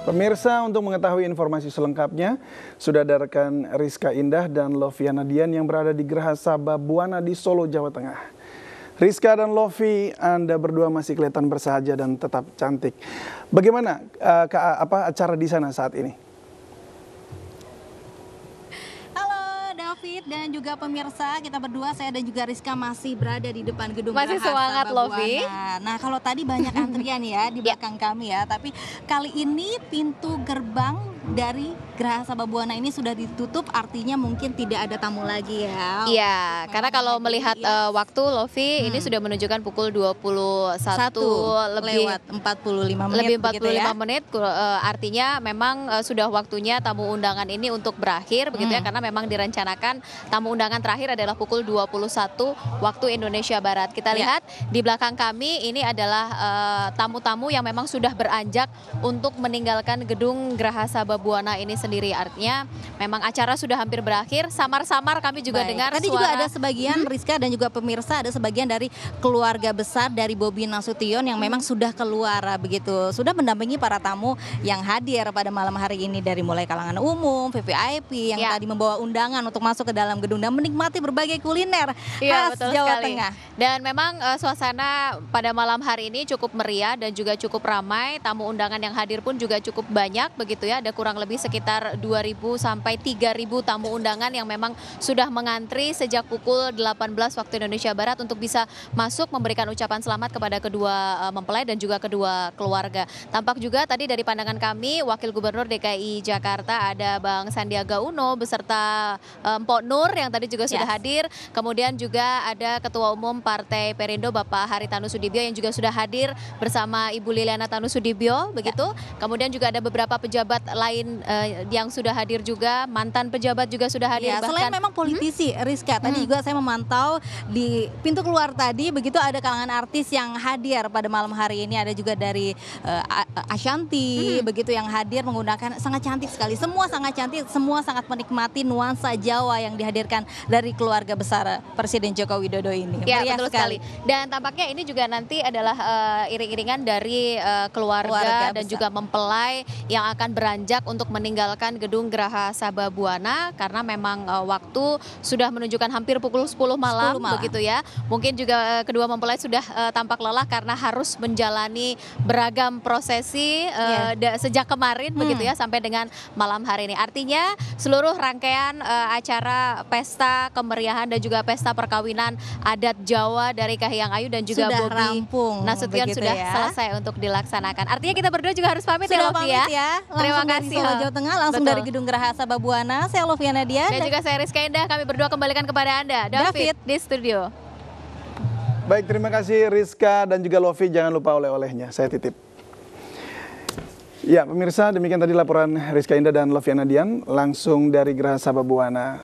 Pemirsa, untuk mengetahui informasi selengkapnya, sudah ada rekan Rizka Indah dan Loviana Dian yang berada di Geraha Sababwana di Solo, Jawa Tengah. Rizka dan Lovi, Anda berdua masih kelihatan bersahaja dan tetap cantik. Bagaimana acara di sana saat ini? David dan juga pemirsa, kita berdua, saya dan juga Rizka masih berada di depan gedung Masih Geraha semangat, Lovi. Sababwana. Nah, kalau tadi banyak antrian ya di belakang kami ya, tapi kali ini pintu gerbang dari Geraha Sababwana ini sudah ditutup, artinya mungkin tidak ada tamu lagi ya. Iya, karena kalau melihat waktu, Lovi, ini sudah menunjukkan pukul 21 lewat 45 menit. Lebih 45 menit, artinya memang sudah waktunya tamu undangan ini untuk berakhir begitu ya, karena memang direncanakan tamu undangan terakhir adalah pukul 21 waktu Indonesia Barat. Kita lihat di belakang kami ini adalah tamu-tamu yang memang sudah beranjak untuk meninggalkan gedung Geraha Sababwana ini sendiri. Artinya memang acara sudah hampir berakhir. Samar-samar kami juga dengar tadi suara. Juga ada sebagian Rizka dan juga pemirsa, ada sebagian dari keluarga besar dari Bobi Nasution yang memang sudah keluar begitu, sudah mendampingi para tamu yang hadir pada malam hari ini, dari mulai kalangan umum, VVIP yang tadi membawa undangan untuk masuk ke dalam gedung dan menikmati berbagai kuliner khas Jawa Tengah. Dan memang suasana pada malam hari ini cukup meriah dan juga cukup ramai. Tamu undangan yang hadir pun juga cukup banyak begitu ya. Ada kurang lebih sekitar 2.000 sampai 3.000 tamu undangan yang memang sudah mengantri sejak pukul 18 waktu Indonesia Barat untuk bisa masuk memberikan ucapan selamat kepada kedua mempelai dan juga kedua keluarga. Tampak juga tadi dari pandangan kami, Wakil Gubernur DKI Jakarta ada Bang Sandiaga Uno beserta Mpok Nur yang tadi juga sudah hadir. Kemudian juga ada Ketua Umum Partai Perindo Bapak Haritanu Sudibyo yang juga sudah hadir bersama Ibu Liliana Tanu Sudibyo begitu. Kemudian juga ada beberapa pejabat lain yang sudah hadir juga, mantan pejabat juga sudah hadir. Bahkan selain memang politisi, Rizka, tadi juga saya memantau di pintu keluar tadi begitu ada kalangan artis yang hadir pada malam hari ini. Ada juga dari Ashanti begitu yang hadir menggunakan sangat cantik sekali. Semua sangat cantik, semua sangat menikmati nuansa Jawa yang dihadirkan dari keluarga besar Presiden Joko Widodo ini. Ya, betul sekali. Dan tampaknya ini juga nanti adalah iring-iringan dari keluarga dan juga mempelai yang akan beranjak untuk meninggalkan gedung Geraha Sababwana, karena memang waktu sudah menunjukkan hampir pukul 10 malam begitu ya. Mungkin juga kedua mempelai sudah tampak lelah karena harus menjalani beragam prosesi sejak kemarin begitu ya sampai dengan malam hari ini. Artinya seluruh rangkaian acara pesta kemeriahan dan juga pesta perkawinan adat Jawa dari Kahiyang Ayu dan juga Bobi Nasution sudah selesai untuk dilaksanakan. Artinya kita berdua juga harus pamit ya, Lovi ya. Terima kasih. Solo, Jawa Tengah, langsung dari gedung Geraha Sababwana. Saya Loviana Dian dan juga saya Rizka Indah. Kami berdua kembalikan kepada Anda, David di studio. Baik, terima kasih Rizka dan juga Lovi. Jangan lupa oleh-olehnya, saya titip. Ya, pemirsa, demikian tadi laporan Rizka Indah dan Loviana Dian langsung dari Geraha Sababwana.